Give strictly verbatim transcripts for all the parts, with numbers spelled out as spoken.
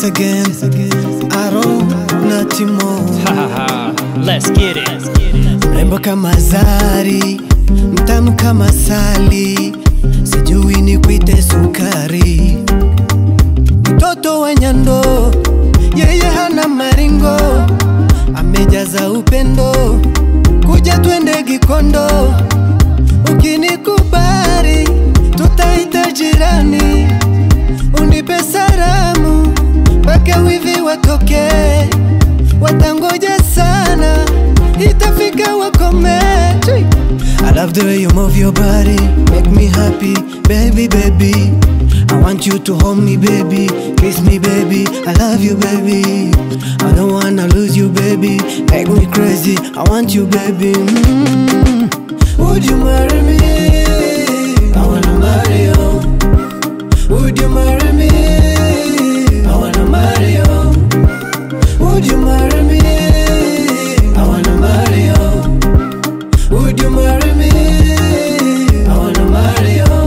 again, Aro na Timo. Let's get it. Mrembo kama Zari, mtamu kama Sali, sijui ni kuite sukari. Mtoto wa Nyando, yeye hana maringo, amejaza upendo, kuja twende Gikondo. Ukinikubali, tutaita jirani, unipe salamu, mpaka wivi watoke. Watangoja sana, itafika wakome. I love the way you move your body, make me happy, baby, baby. I want you to hold me, baby, kiss me, baby. I love you, baby. I don't wanna lose you, baby. Make me crazy, I want you, baby. mm. Would you marry me? I wanna marry you. Would you marry me? I wanna marry you. Would you marry me? I wanna marry you. Would you marry me? I wanna marry you.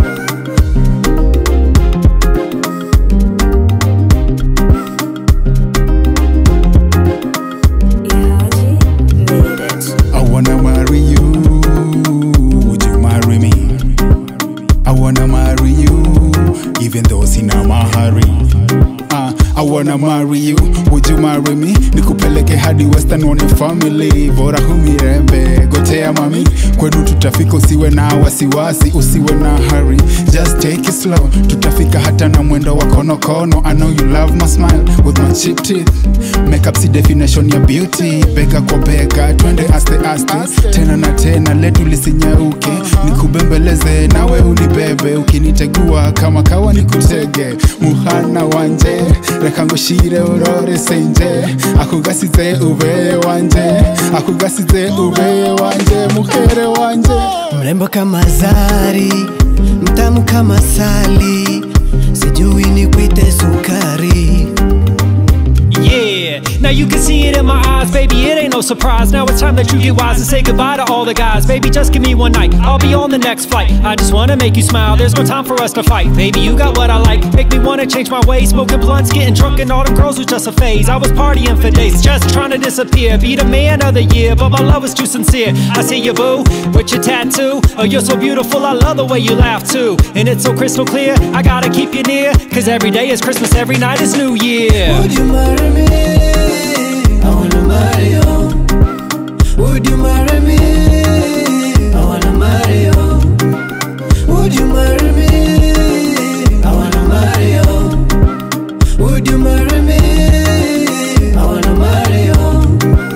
I wanna marry you. Would you marry me? I wanna marry you, even though sina mahari. Uh, I wanna marry you, would you marry me? Nikupeleke hadi Western one family. Bora humirembe, gotea mami. Kwenu tutafika, usiwe na wasiwasi, usiwe na hurry. Just take it slow, tutafika hata na mwendo wa kono kono. I know you love my smile with my cheap teeth. Makeup si definition ya beauty. Bega kwa bega, twende aste aste. Tena na tena, letu lisinyauke. Nikubembeleze, nawe unibebe. Ukinitegua kama kawa nikutege. Muhana wanje, reka ngushire urore senje. Akugasize ube wanje, akugasize ube wanje, mukere wanje. Mrembo kama Zari, mtamu kama Sali, sijui ni kuite sukari. Yeah, now you can see it in my eyes, baby, it ain't no surprise. Now it's time that you get wise and say goodbye to all the guys. Baby, just give me one night, I'll be on the next flight. I just wanna make you smile, there's no time for us to fight. Baby, you got what I like, make me wanna change my ways. Smoking blunts, getting drunk, and all them girls was just a phase. I was partying for days, just trying to disappear. Be the man of the year, but my love was too sincere. I see you, boo, with your tattoo. Oh, you're so beautiful, I love the way you laugh too. And it's so crystal clear, I gotta keep you near. Cause every day is Christmas, every night is New Year. Would you marry me? I wanna marry you. Would you marry me? I wanna marry you. Would you marry me? I wanna marry you. Would you marry me? I wanna marry you.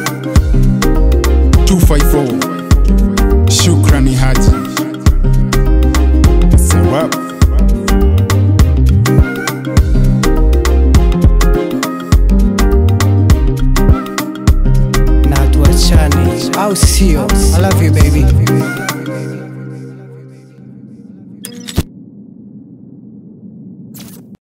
two five four Shukrani Haji. It's a wrap. Not what Shani. I'll see you. I love you, baby.